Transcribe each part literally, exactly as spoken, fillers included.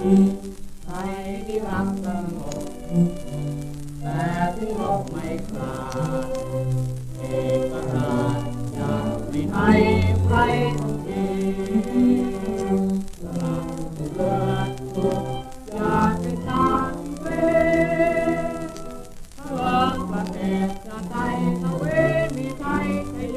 ไทยที่รักสงบแต่ถึงรบไม่กล้าเอกราชจะไม่ให้ใครต้องกินสลับเลือดทุกอย่าเป็นตามเป็นพลังประเทศจะไทยตะเวนมีไทยชโย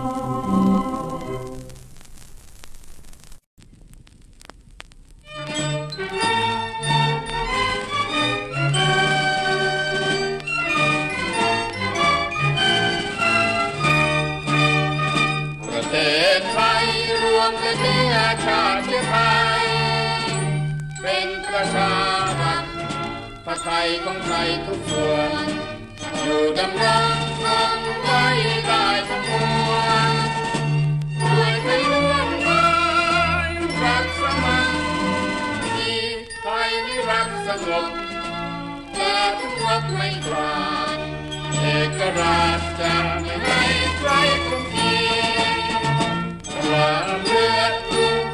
ชาติไทยเป็นประชารัฐพระไทยของไทยทุกส่วนอยู่ดำรงคงไว้ได้ทั้งมวลด้วยไทยร่วมไม้รักสมัครที่ไทยนิรักสงบแต่ทุกรบไม่กล้าเอกราชจะไม่ให้ใครคุมขีลาเลือด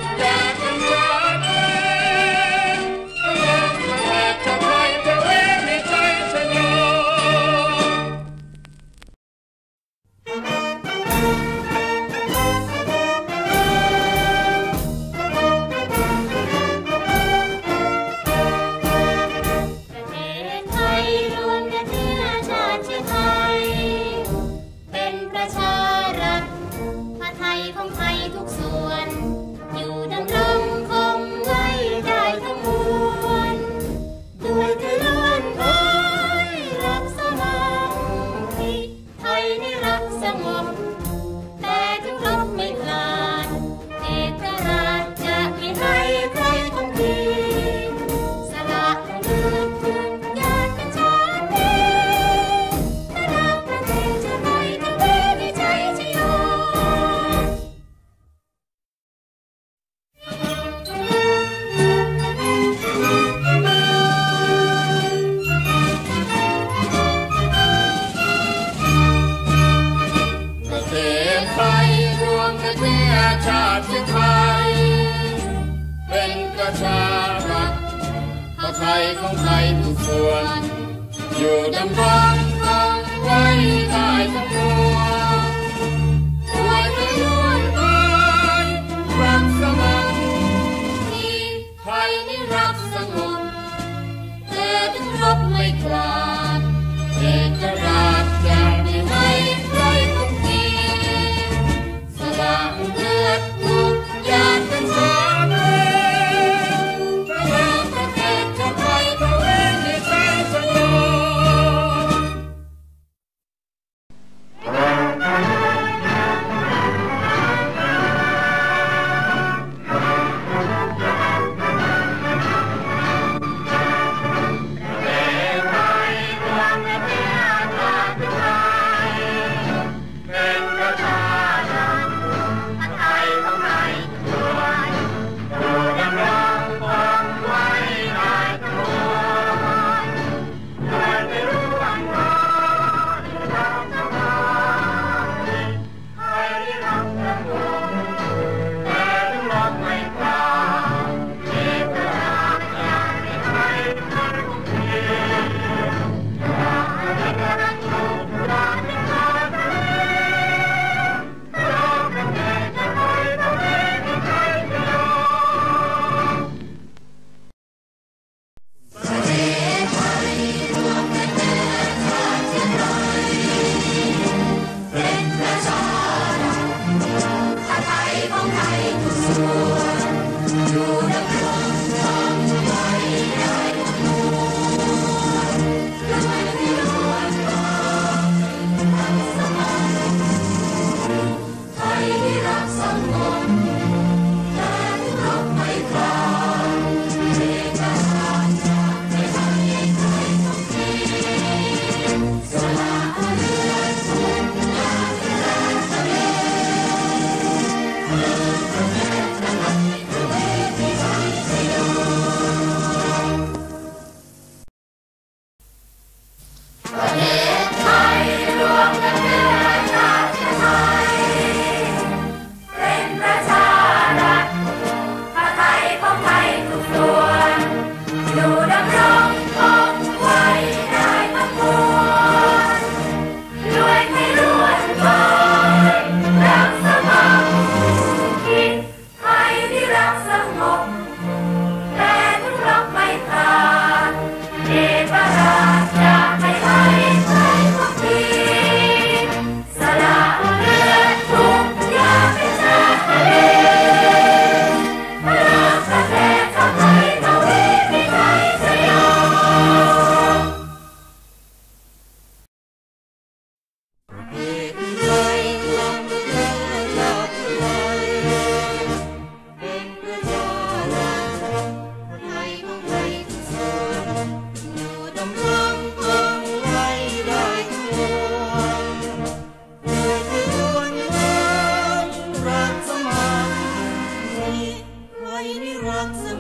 ของไทยทุกส่วนอยู่ดำรงคงไว้ได้ทั้งมวลด้วยไทยล้วนไม้รักสมัครที่ไทยนิรักสงบแต่ถึงรบไม่กล้าเอกราชจะไม่ให้ใครคุมขีสละเลือดทุกอย่างเป็นสาพ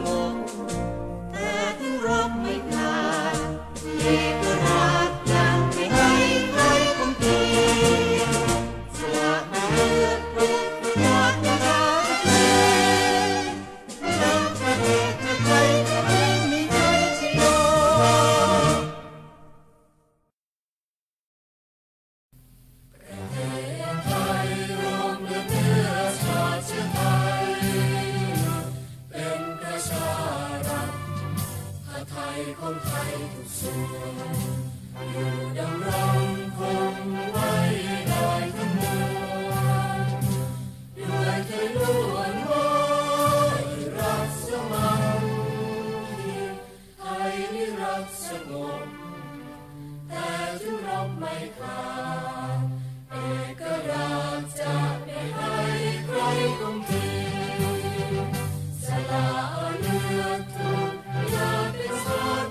บแต่ถึงรบไม่กล้าเอกราชยังไม่ให้ใครคงทีสละเลือดทุกหยดน้ำตาแทนรักประเทศไทยไม่มีใครชโยคนไทยทุกส่วนอยู่ดำรงคงไว้ได้ทั้งมวลด้วยใจล้วนไว้รักสมัครคีไทยนิรักสงบแต่ถึงรบไม่ขาดเอกราชจะไม่ให้ใครคงทีสละเลือดทุกหยดเป็นสาด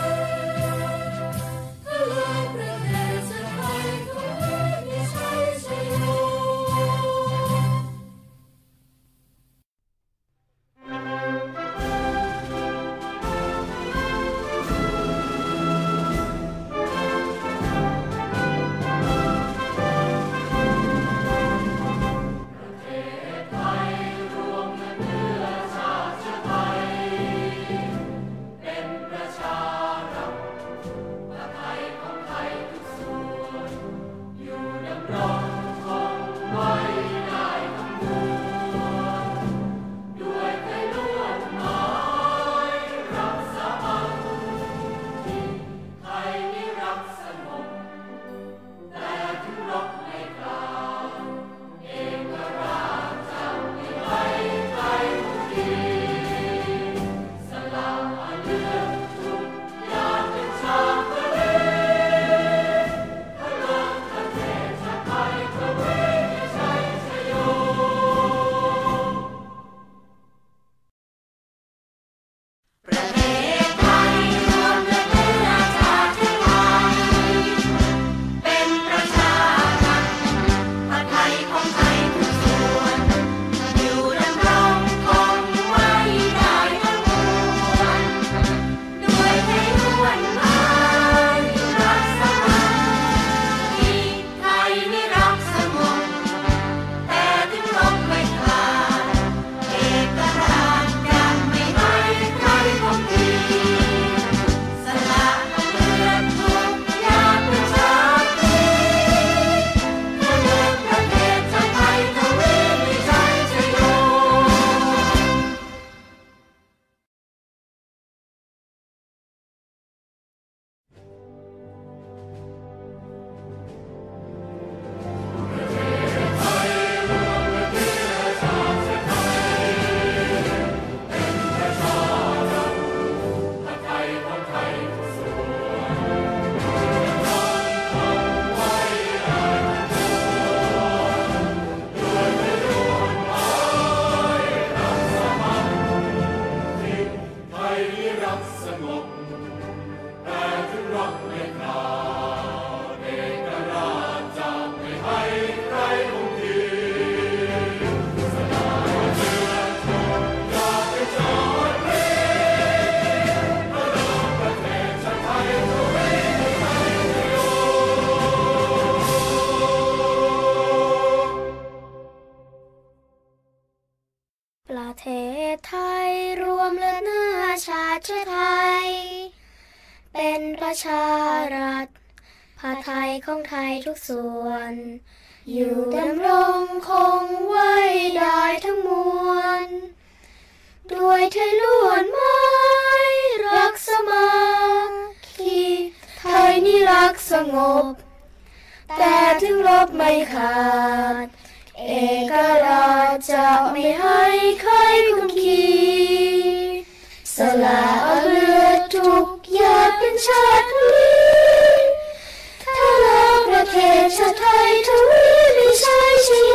ประเทศไทยรวมเลือดเนื้อชาติเชื้อไทยเป็นประชารัฐผ้าไทยของไทยทุกส่วนอยู่ดำรงคงไว้ได้ทั้งมวลด้วยไทยล้วนไม้รักสมัคคีไทยนี่รักสงบแต่ถึงรบไม่ขาดเอกราชจะไม่ให้ใครคุมขีสละเลือดทุกหยดเป็นชาติลีถ้ารักประเทศชาติไทยทวีไม่ใช่ชโย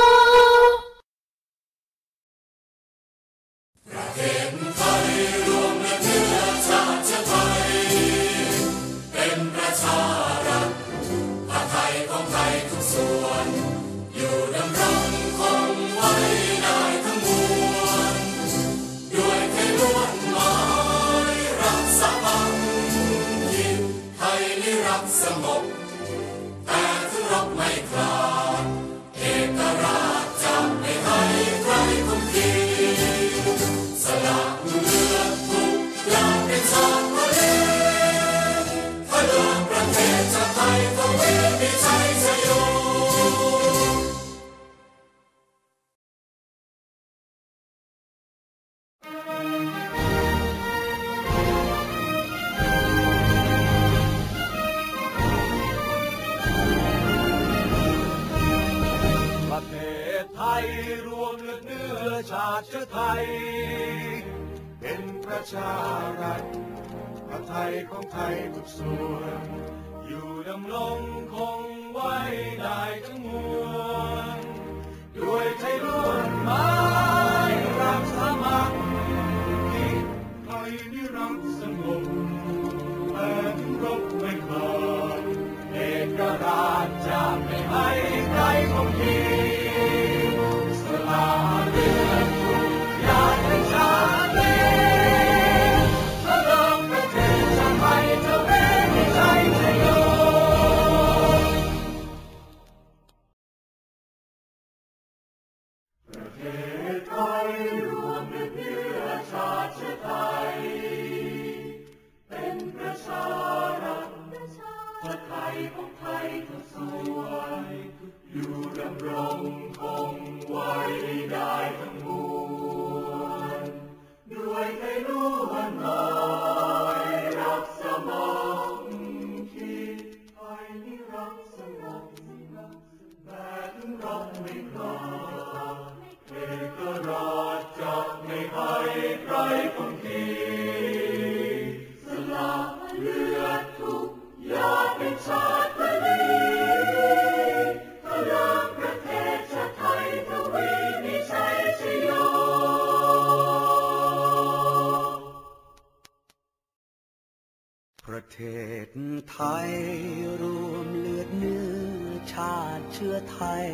ประเทศไทยรวมเลือดเนื้อชาติไทยเป็นประชารัฐผ้าไทยของไทยทุกส่วนอยู่ดำรงคงไว้ได้ทั้งมวลด้วยไทยล้วนติเชื้อไทยเป็นประชารัฐพระไทยของไทยทุกส่วนอยู่ดำรงคงไว้ได้ทั้งมวลด้วยใจล้วนหมายรักสามัคคีไทยนิรักสงบแต่ถึงรบไม่ขาดเอกราชจะไม่ให้ใครของทีสละเลือดทุกหยาดเป็นชาติเลพระรองประเทศชาติไทยจะเป็นไม่ใช่จะโยประเทศไทยรวมด้วยเพื่อชาติเชื้อไทยเป็นประชารัฐพระไทยของไทยทุกส่วนอยู่ดำรงคงไว้ได้ทั้งมวลด้วยใจล้วนหมายรักสามัคคีไทยนิรักสงบแต่ถึงรบไม่กล้าเอกราชจะไม่ให้ใครคนทีสละเลือดทุกหยาดเป็นชาติพลีพลังประเทศชาติไทยทวีมีชัยชโยประเทศไทยรวมเลือดเนื้อชาติเชื้อไทย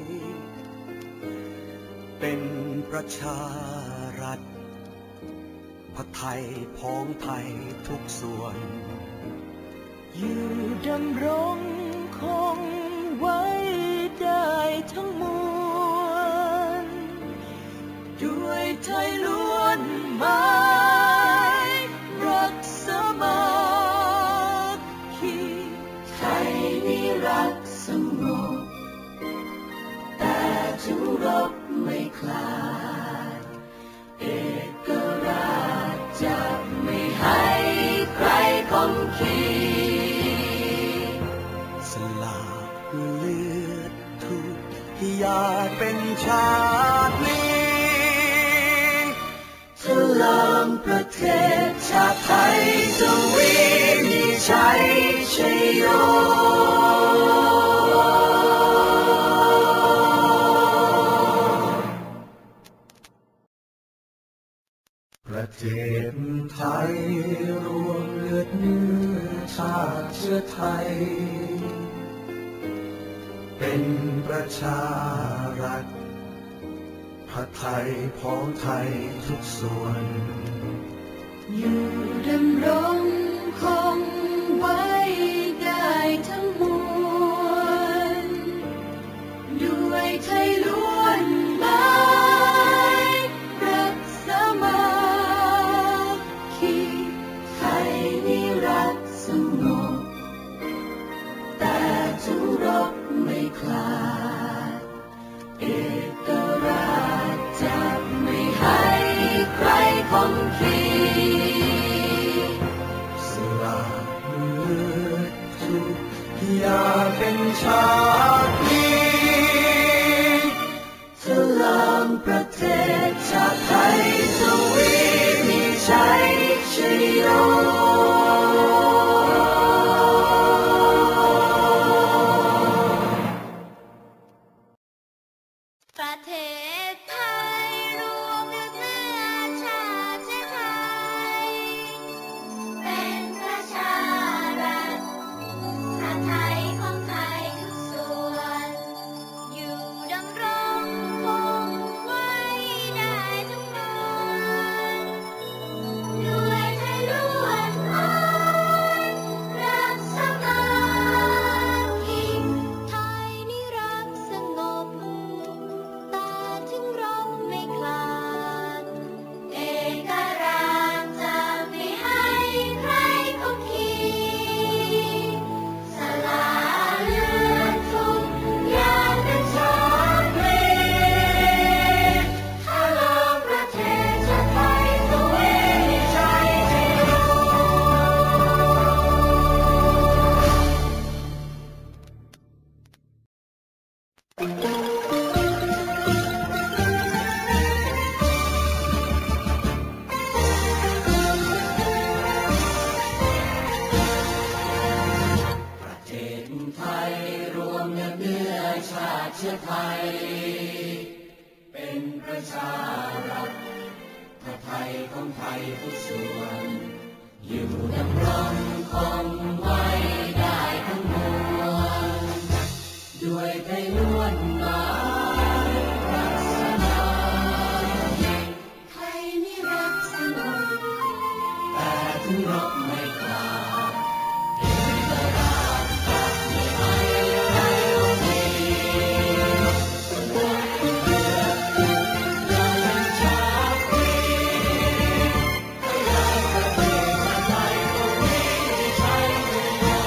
เป็นประชารัฐพระไทยพ้องไทยทุกส่วนอยู่ดำรงคงไว้ได้ทั้งมวลด้วยใจล้วนหมายรักสามัคคีไทยนิรักสงบแต่ถึงรบไม่คลาดเอกราชจะไม่ให้ใครคมขีสละเลือดทุกหยาดเป็นชาตินี้ฉลองประเทศชาติไทยทวีมีชัยชโยประเทศไทยรวมเลือดเนื้อชาติเชื้อไทยเป็นประชารัฐพระไทยพ้องไทยทุกส่วนอยู่ดำรงคงไว้ได้ทั้งมวลด้วยใจล้วนหมายรักสามัคคีไทยนิรักสงบแต่ถึงรบไม่คลาดเอกราชจะไม่ให้ใครคมขีสละเลือดทุกหยาดเป็นชาตินี้ฉลองประเทศชาติไทยทวีมีชัยชโยประเทศไทยรวมด้วยเนื้อชาติเชื้อไทยเป็นประชารัฐพระไทยของไทยทุกส่ไทยเป็นประชารัฐผ้าไทยของไทยทุกส่วนอยู่ดำรงคงไว้ได้ทั้งมวลด้วยไทยล้วนหมายรักษาไทยนิรักสงบแต่ถึงรบไม่กล้าเอกราชจะไม่ให้ใครเอาเองสมบูรณ์เพื่อยังชาติให้ได้ประเทศไทยตรงนี้ใช้เวลา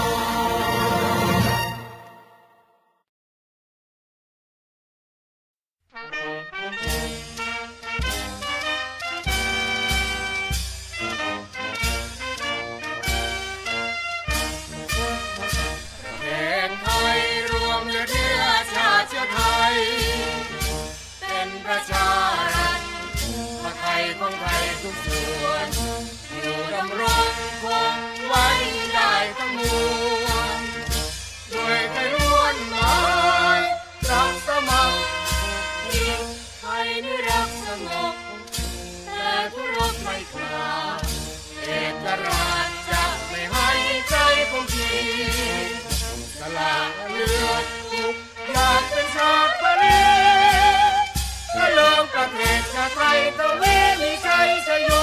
แทนไทยรวมเลือดเนื้อชาติเชื้อไทยเป็นประชารัฐผ้าไทยของไทยทุกส่วนอยู่ดำรงคงไว้ได้ทั้งมวลด้วยไทยล้วนหมายรักสมัครไทยนิรักสงบแต่ทุรบไม่กล้าเอกราชจะไม่ให้ใจคงทีสละเลือดทุกอยากเป็นชาติปริถ้าเลิกประเทศชาติไทยตะเวมีชัยชโย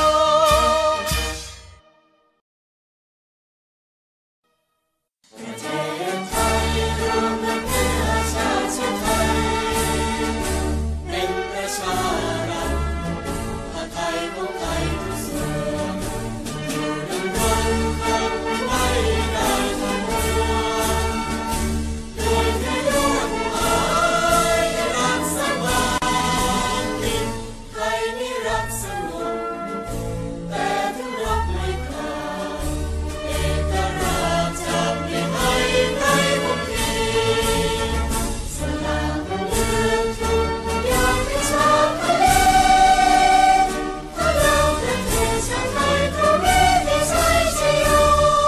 ประเทศไทยรวมและเพื่อชาติไทยเป็นประชารัฐผ้าไทยของไทยทุกส่วนอยู่ดำรงคงไว้ได้ทั้งมวลด้วยไทยล้วนหมายรักสมานไทยนิรักสงบแต่ถึงรบไม่กล้าเอกราชจะไม่ให้ใครคงทีสละเลือดทุกอย่างเป็นชาติทะเลถ้าเราประเทศชาติไทยก็มีแต่ชัยชโย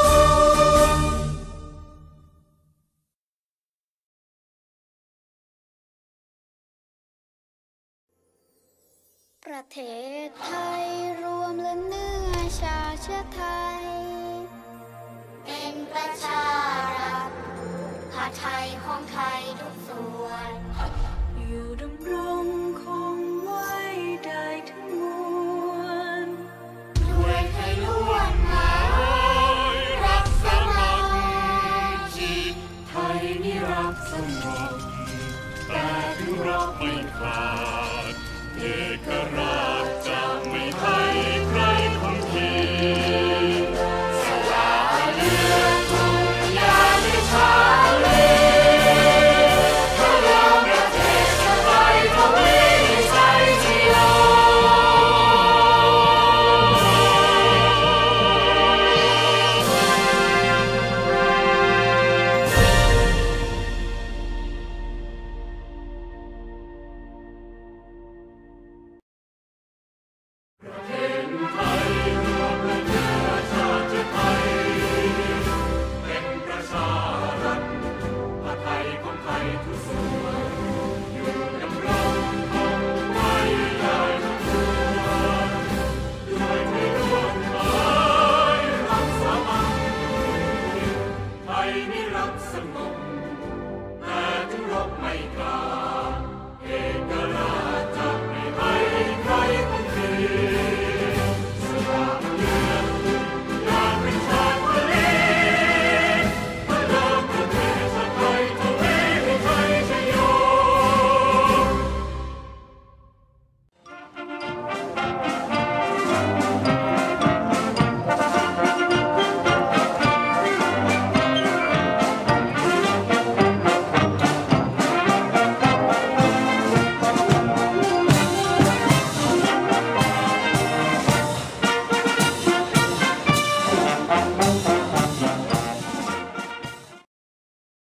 ประเทศไทยรวมและเนื้อชาติเชื้อไทยเป็นประชารัฐผ้าไทยของไทยทุกส่วนอยู่ดำรงคงไว้ได้ทั้งมวลด้วยไทยล้วนหมายรักสมัครไทยนิรักสงบแต่ถึงรบไม่กล้า